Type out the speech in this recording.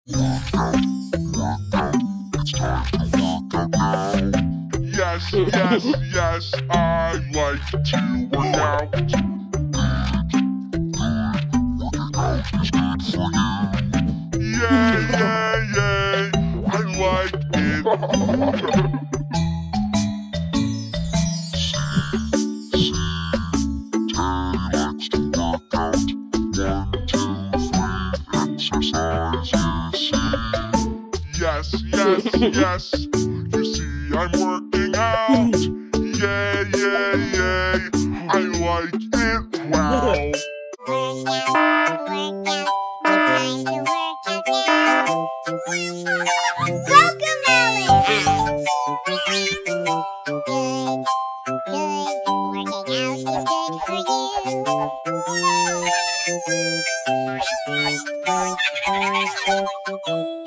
Yes, yes, yes, I like to work out. Yay, yay, yay, I like it. Yes, yes, yes, you see I'm working out. Yay, yay, yay, I like it, wow. Working out is good for you.